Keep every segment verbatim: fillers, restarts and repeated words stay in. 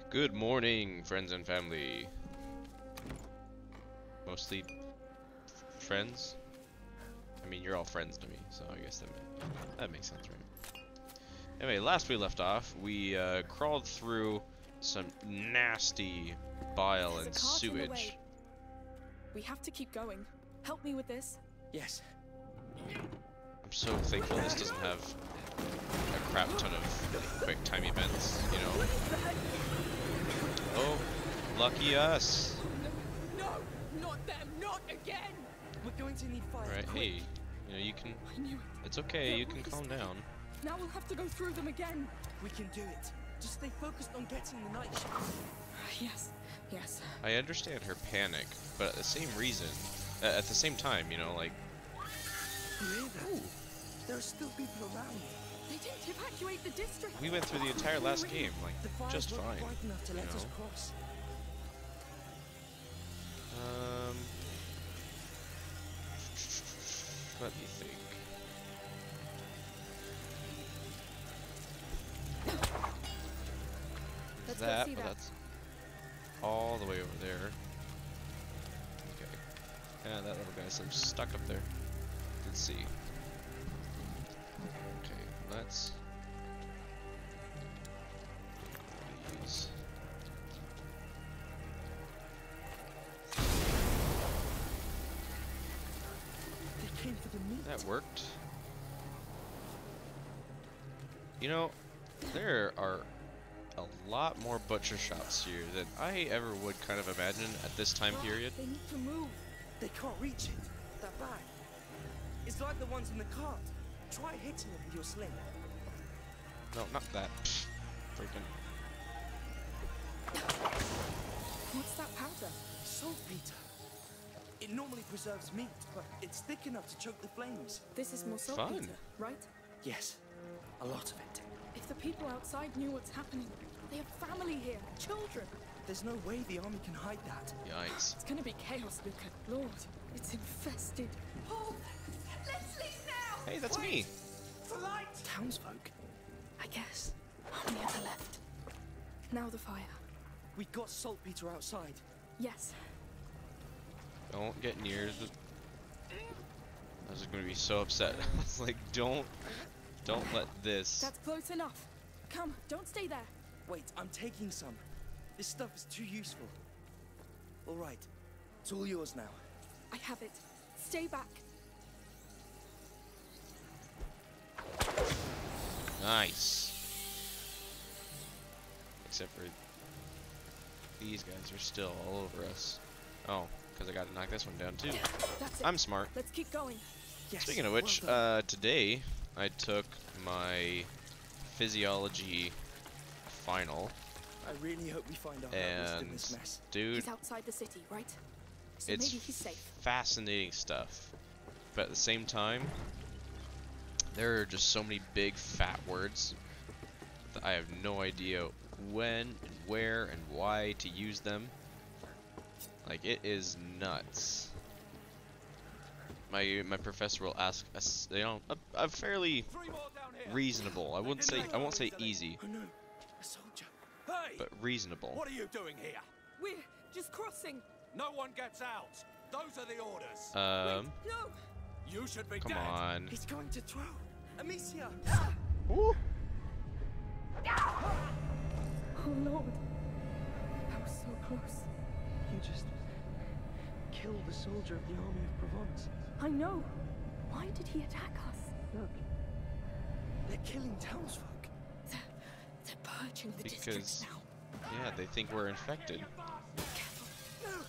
Good morning, friends and family. Mostly friends. I mean, you're all friends to me, so I guess that ma that makes sense, right? Anyway, last we left off, we uh, crawled through some nasty bile There's and a cart in the sewage. way. We have to keep going. Help me with this. Yes. I'm so thankful this doesn't have a crap ton of like, quick time events, you know. Oh, lucky us. No, not them, not again. We're going to need fire. Right, quick. hey, you know, you can, I knew it. it's okay, They're you can always calm there. down. Now we'll have to go through them again. We can do it. Just stay focused on getting the night shift. Yes, yes. I understand her panic, but at the same reason, uh, at the same time, you know, like, You hear that? ooh, There are still people around. They didn't evacuate the district. we went through the entire last game, like, The fires just weren't fine, bright enough to you let us know. cross. Um, let me think. Let's go that, see well, that. that's all the way over there. Okay. Yeah, that little guy's stuck up there. Let's see. Okay, let's use. They came for the meat. That worked. You know, there are a lot more butcher shops here than I ever would kind of imagine at this time Ah, period. They need to move. They can't reach it. That bag. It's like the ones in the cart. Try hitting it with your sling. No, not that. Freaking. What's that powder? Saltpeter. It normally preserves meat, but it's thick enough to choke the flames. This is more Fun. saltpeter, right? Yes, a lot of it. If the people outside knew what's happening, they have family here, children. There's no way the army can hide that. Yikes. It's gonna be chaos, Luca. Lord, it's infested. Paul, let's leave now! Hey, that's me. For light! Townsfolk. I guess. On the other left. Now the fire. We got saltpeter outside. Yes. Don't get near the. I was gonna be so upset. I was like, don't, don't let this. That's close enough. Come, don't stay there. Wait, I'm taking some. This stuff is too useful. All right, it's all yours now. I have it. Stay back. Nice. Except for these guys are still all over us. Oh, because I got to knock this one down too. That's it. I'm smart. Let's keep going. Yes. Speaking of which, well done. uh, today I took my physiology final, I really hope we find our helpers in and this mess. dude, He's outside the city, right? So it's maybe he's safe. fascinating stuff. But at the same time, there are just so many big fat words that I have no idea when and where and why to use them. Like, it is nuts. My my professor will ask us, you know, a, a fairly reasonable. I wouldn't say I won't say easy, Oh no, a soldier. Hey! but reasonable. What are you doing here? We're just crossing. No one gets out. Those are the orders. Um, No! you should be come dead. on. He's going to throw. Amicia! Ooh. Oh Lord. That was so close. You just killed a soldier of the army of Provence. I know. Why did he attack us? Look, they're killing townsfolk. They're, they're purging the Because- districts now. Yeah, they think we're infected. Careful.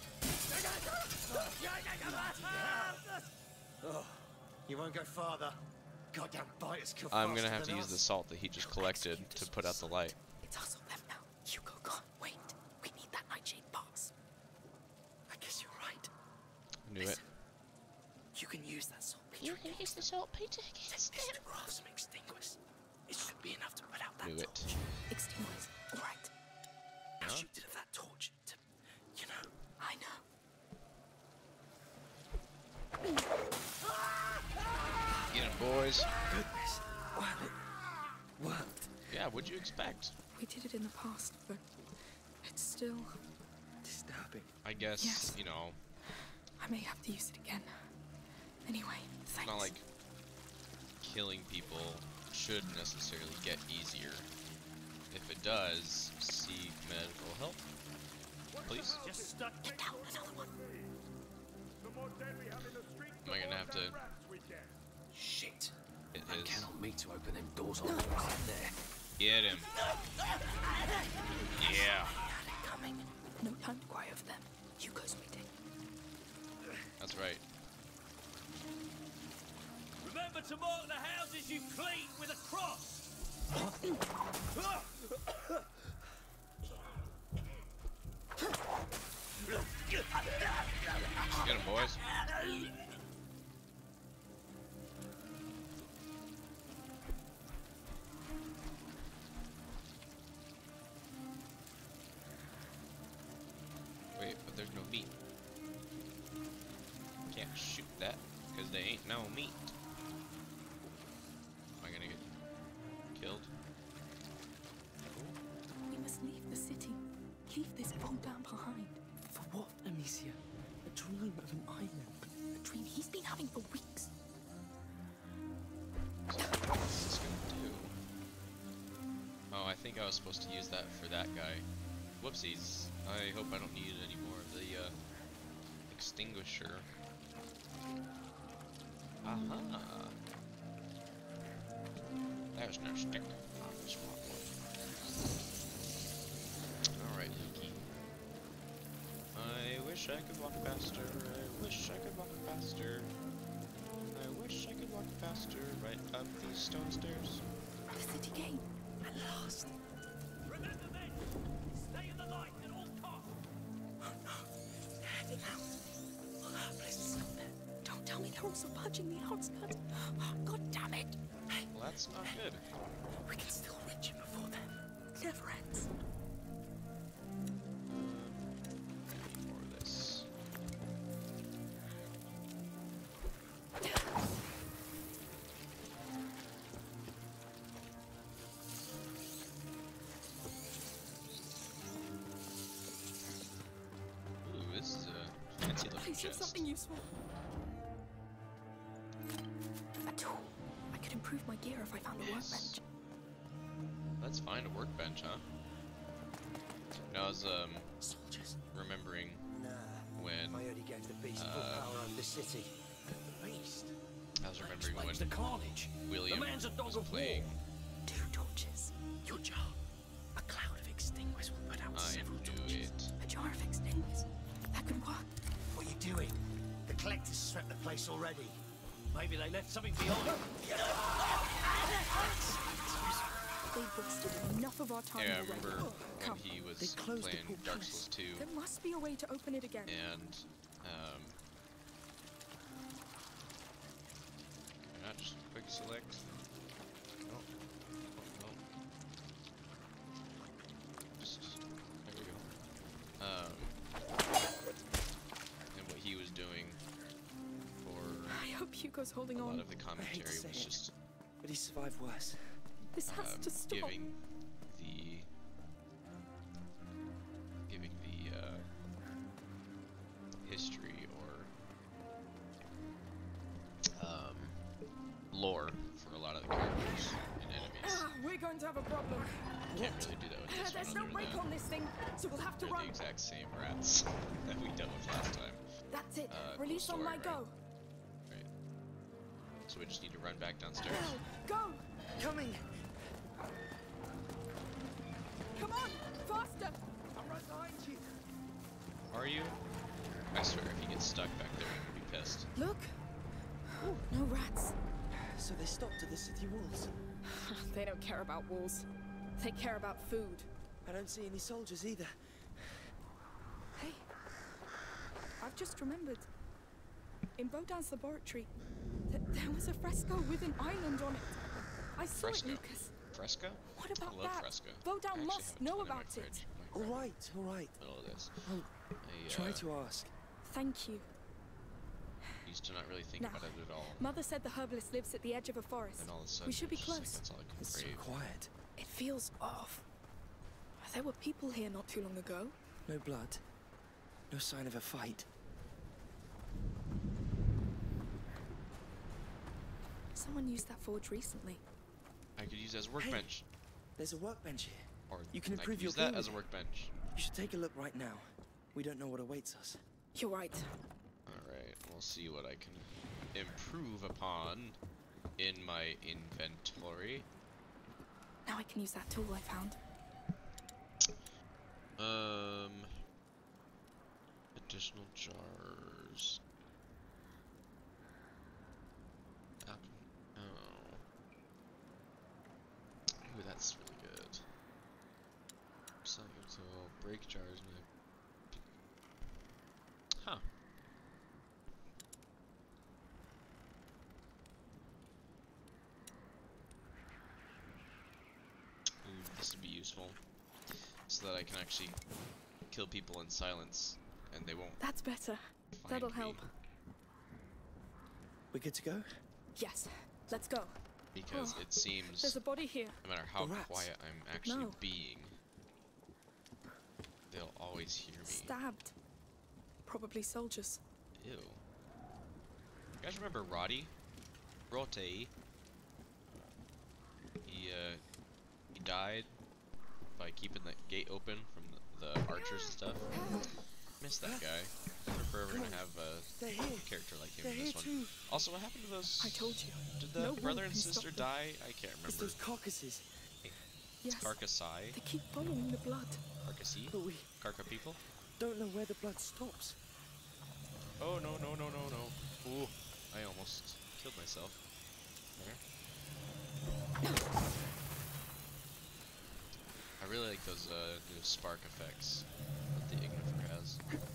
Oh, you won't go farther. Goddamn biters kill I'm gonna faster have to than use us. the salt that he just collected to put out the light. It's us or them now. Hugo, gone. Wait. We need that nightshade pass. I guess you're right. Knew it. Listen, you can use that saltpeter. can use the saltpeter Set this to grab some extinguish. It should be enough to put out that Knew it. torch. Extinguish. All right. Now Huh? shoot it at that torch to, you know. I know. Get him, boys. Goodness. Well, it worked. Yeah, what'd you expect? We did it in the past, but It's still... Disturbing. I guess, Yes. you know, I may have to use it again. Anyway, it's thanks. not like killing people should necessarily get easier. If it does, seek medical help, please. Just stuck. Get down, another one. Am I gonna have to Shit. hit That his? cannot me to open them doors on the right there. Get him. Yeah. They're coming. No time to cry over them. Hugo's waiting. That's right. Remember to mark the houses you clean with a cross. Get him, boys. Wait, but there's no meat. Can't shoot that, because there ain't no meat. Am I gonna get killed? We must leave the city. Leave this Vodan behind. For what, Amicia? A dream of an island. A dream he's been having for weeks. So what's this gonna do? Oh, I think I was supposed to use that for that guy. Whoopsies. I hope I don't need any more of the uh, extinguisher. Aha! There's no stick on this one. Alright, Luki. I wish I could walk faster. I wish I could walk faster. I wish I could walk faster right up these stone stairs. The city gate. At last. Remember this. Stay in the light at all costs. Oh no. They're heading out. Well, her place is up there. Don't tell me they're also purging the outskirts. Oh, God damn it. Hey, Well, that's not good. we can still reach him before then. It never ends. Ready for this. Ooh, this is a fancy looking Please have chest. something useful. A tool. I could improve my gear if I found a Yes. workbench. Let's find a workbench, huh? No, I was um Soldiers? remembering Nah. when I only gave the beast full Uh, power over the city. The beast? I was remembering when Explains the carnage. William the man's a dog was of playing. war. Two torches. Your jar. A cloud of extinguish will put out I several knew torches. it. A jar of extinguishers. That could work. What are you doing? The collectors swept the place already. Maybe they left something behind. They wasted enough of our time Yeah, I already. remember when Come. he was They closed the playing pool Dark palace. Souls two, There must be a way to open it again. and um, why not just quick select? No, oh, no. Just there we go. Um, and what he was doing for I hope Hugo's holding a lot on. of the I hate commentary to say was it, just but he survived worse. This has um, to stop. giving the giving the uh, history or um, lore for a lot of the characters and enemies. Ah, we're going to have a problem. Can't really do that with Uh, this there's one no other brake than on this thing, so we'll have to they're run. the exact same rats that we dealt with last time. That's it. Uh, cool Release on story, my right? go. Right. So we just need to run back downstairs. Go. Go. Coming! Come on. Faster. I'm right behind you! Are you? I swear, if he gets stuck back there, I'm gonna be pissed. Look. No rats. So they stopped at the city walls. They don't care about walls. They care about food. I don't see any soldiers either. Hey. I've just remembered. In Bodan's laboratory, th there was a fresco with an island on it. I saw Fresco. it, Lucas. Fresco? What about I love that? Fresco. I Bodan actually must have a know ton in my about it. fridge. My All fridge. right, all right. Middle of this. I'll I, try uh, to ask. Thank you. used to not really think Now, about it at all. Mother said the herbalist lives at the edge of a forest. Then all of a sudden, We should be it's just like, close. that's all I can It's so crave. quiet. It feels off. There were people here not too long ago. No blood. No sign of a fight. Someone used that forge recently. I could use it as a workbench. There's a workbench here. Or You can I improve could your use that gear as a with it. workbench. You should take a look right now. We don't know what awaits us. You're right. Alright, we'll see what I can improve upon in my inventory. Now I can use that tool I found. Um, additional jars. Up. Oh. Ooh, that's really good. Selling to break jars. And huh. Ooh, this would be useful. So that I can actually kill people in silence, and they won't That's better. find That'll me. help. We good to go? Yes. Let's go. Because Oh, it seems, There's a body here. no matter how The rats. quiet I'm actually No. being, they'll always hear me. Stabbed. Probably soldiers. Ew. You guys remember Roddy? Rote. He, uh, he died by keeping the gate open from the, the archers and stuff. Miss that guy. We're forever gonna have a They're here. character like him They're in here this one. too. Also, what happened to those? I told you. Did the No brother war and can stop sister them. die? I can't It's remember. those carcasses. Yes. Carcassai? They keep following the blood. Carcassy? But we Carca people? don't know where the blood stops. Oh no no no no no. Ooh, I almost killed myself. There. I really like those uh, new spark effects that the Ignifer has.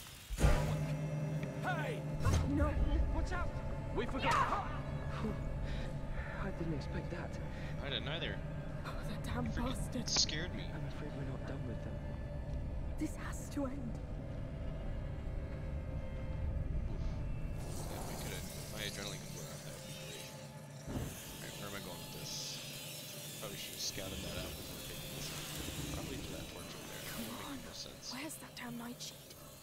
Hey! No. Watch out! We forgot. I didn't expect that. I didn't either. Oh, the damn It bastards. scared me. I'm afraid we're not done with them. This has to end. If I could have, if my adrenaline could wear off, that would be great. Alright, where am I going with this? Probably should have scouted that out before taking this. Probably to that torch over there. That Come would on. make more sense. Where's that damn nightshade?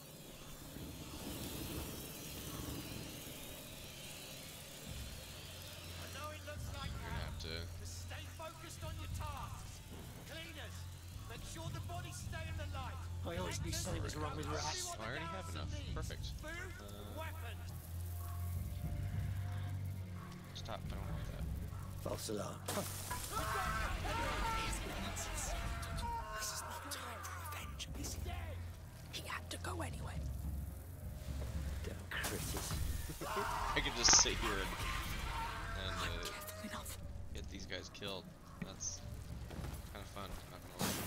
I know it looks like We're gonna have to. but stay focused on your tasks. Cleaners, make sure the bodies stay in the light. I always knew something was wrong with Only rats. what Oh, I already the have garrison enough. needs. Perfect. Food, Uh, weapons. Stop, I don't want that. False alarm. This is not time for revenge, is it? He had to go anyway. Damn critters. I can just sit here and, and I'm uh, careful enough. get these guys killed. That's kind of fun, not gonna lie.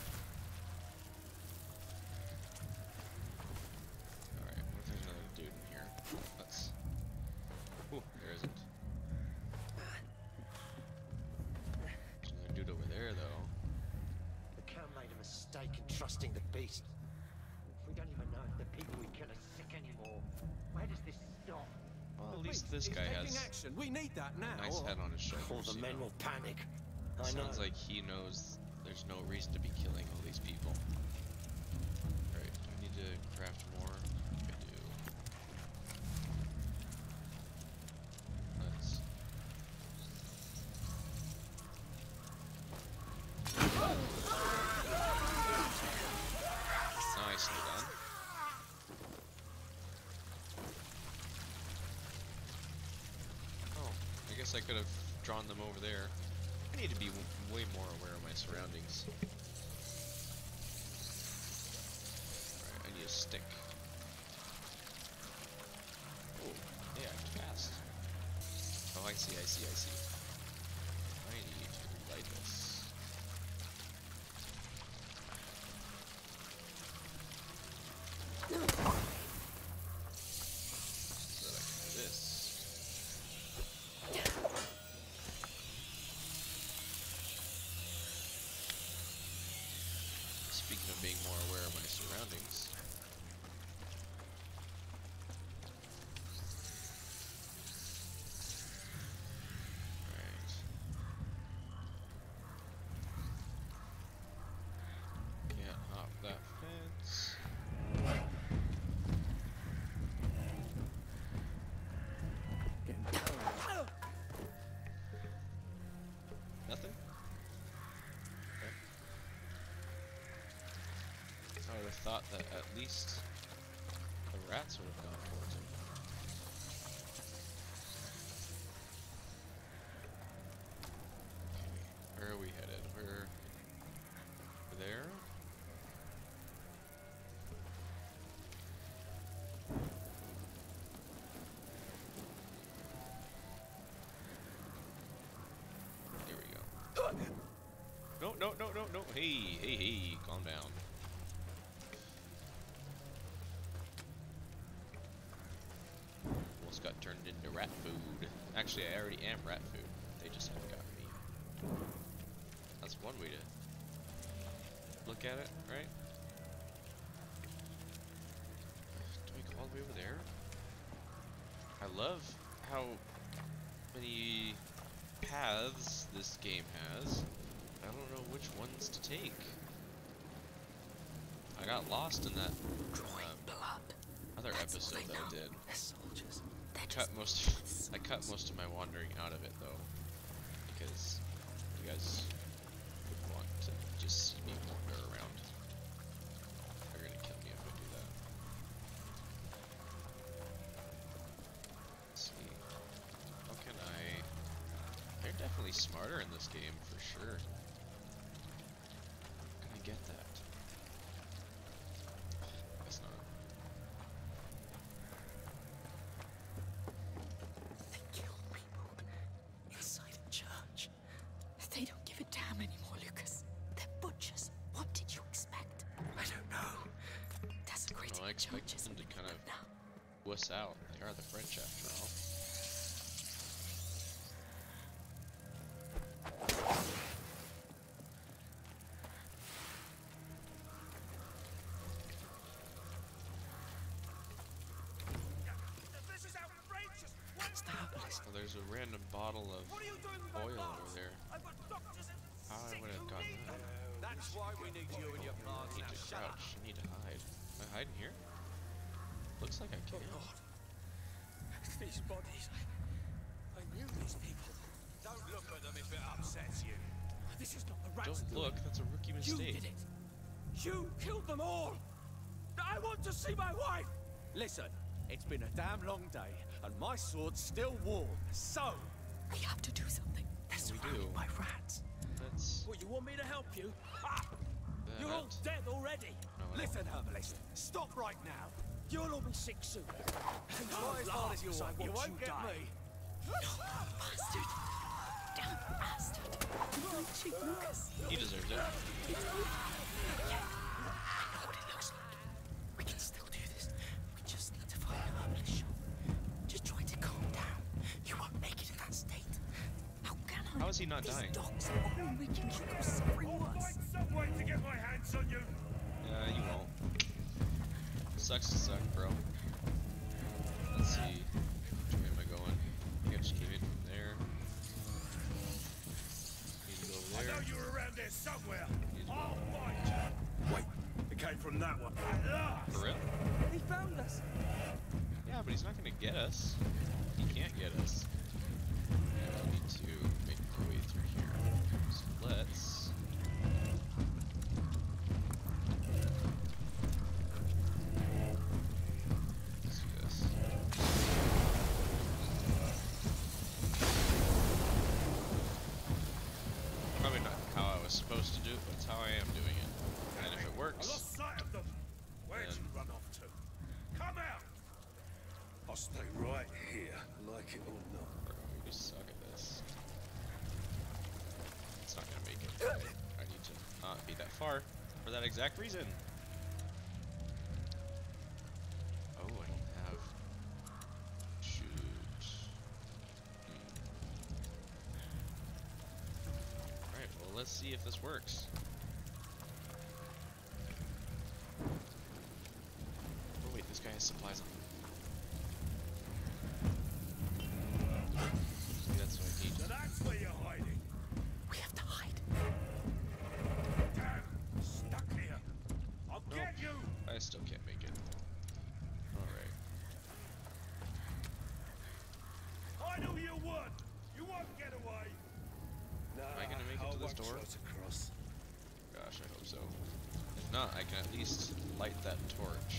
Alright, what if there's another dude in here? Let's... Ooh, there isn't. There's another dude over there, though. The Count made a mistake in trusting the beast. We don't even know if the people we kill are sick anymore. Where does this stop? Well, at least this guy has action. We need that now. a nice head on his All shoulders, the you men know. will panic. I know. Sounds like he knows there's no reason to be killing all these people. Alright, do I need to craft more? I do. Let's... Nicely done. Oh, I guess I could have drawn them over there. I need to be w way more aware of my surroundings. Alright, I need a stick. Oh, they act fast. Oh, I see, I see, I see. I need to relight this. So that I can do this. Speaking of being more aware of my surroundings. have thought that at least the rats would have gone towards him. Okay, where are we headed? We're there? Here we go. No, no, no, no, no. Hey, hey, hey, calm down. Almost got turned into rat food. Actually, I already am rat food. They just haven't got me. That's one way to look at it, right? Do we go all the way over there? I love how many paths this game has. I don't know which ones to take. I got lost in that um, other episode that I did. I cut most. I cut most of my wandering out of it though, because you guys would want to just see me wander around. They're gonna kill me if I do that. Let's see. How can I? They're definitely smarter in this game for sure. How can I get that? Guess not. They kill people inside a church. They don't give a damn anymore, Lucas. They're butchers. What did you expect? I don't know. Desecrating Well, I expect churches. them to kind of Now, wuss out. They are the French after all. This is outrageous! What that's the herbalist. Well, there's a random bottle of What are you doing with my oil plants? over there. I've got doctors and How I sick would have who gotten need that. them. That's why we need you and your I plants. need Now to shut up. crouch. I need to hide. Am I hiding here? Looks like I can. These bodies. I, I knew these people. Don't look at them if it upsets you. This is not the rats. Don't look. That's a rookie You mistake. did it. You killed them all. I want to see my wife. Listen, it's been a damn long day, and my sword's still warm. So, We have to do something. They're Yeah, we surrounded do. by rats. That's what, you want me to help you? Ah, that. you're all dead already. No, I Listen, herbalist, stop right now. You'll all be sick soon. And try as hard as you want. You won't get me. Bastard! Damn bastard! Don't cheat, Lucas. He deserves it. It's over. Yeah. I know what it looks like. We can still do this. We just need to find a herbalist shop. Just try to calm down. You won't make it in that state. How can I? How is he not These dying? dogs are all making you go suffering worse. some way to get my hands on you. Yeah, you won't. Sucks to suck, bro. Let's see. Which way am I going? I think I just came in from there. Need to go over there. you were around there somewhere. Need to go. I'll find you. Wait, it came from that one. At last. For real? He found us. Yeah, but he's not gonna get us. He can't get us. And I need to make my way through here. So let's. Let's do this. Probably not how I was supposed to do it, but it's how I am doing it. And if it I works, lost sight of them. Where'd Then- you run off to? Come out. I'll stay right here, like it or not. bro, we suck at this. It's not gonna make it. I, I need to not be that far for that exact reason. Oh, I don't have. Shoot. Hmm. Alright, well, let's see if this works. Oh, wait, this guy has supplies on him. That's what I need. So that's where you're hiding. We have to hide. Damn, stuck here. I'll Nope. get you. I still can't make it. Alright. I knew you would. You won't get away. Am I gonna make it to this door? Across. Gosh, I hope so. If not, I can at least light that torch.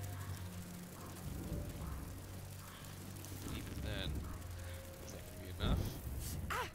Even then, is that gonna be enough? Ah!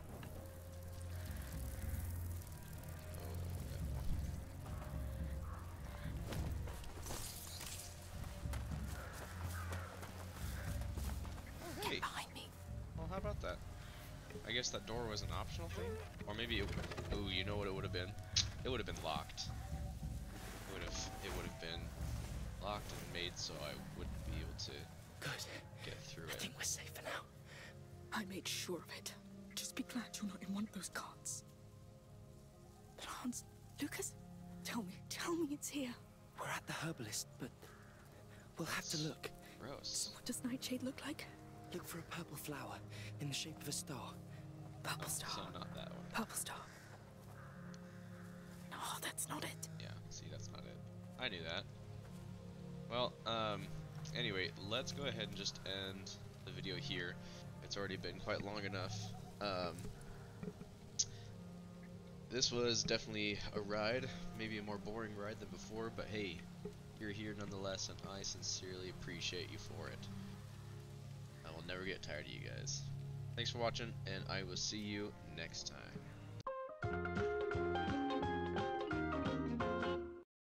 Oh, hey. Get behind me. Well, how about that? I guess that door was an optional thing? Or maybe it... Ooh, you know what it would have been? It would have been locked. It would have it would have been locked and made so I wouldn't be able to Good. get through I it. think we're safe for now. I made sure of it. Just be glad you're not in one of those carts. But Hans, Lucas, tell me, tell me it's here. We're at the herbalist, but we'll have to look. Gross. What does Nightshade look like? Look for a purple flower in the shape of a star. Purple star. So not that one. Purple star. No, that's not it. Yeah, see, that's not it. I knew that. Well, um, anyway, let's go ahead and just end the video here. It's already been quite long enough. Um, this was definitely a ride, maybe a more boring ride than before, but hey, you're here nonetheless, and I sincerely appreciate you for it. I will never get tired of you guys. Thanks for watching, and I will see you next time.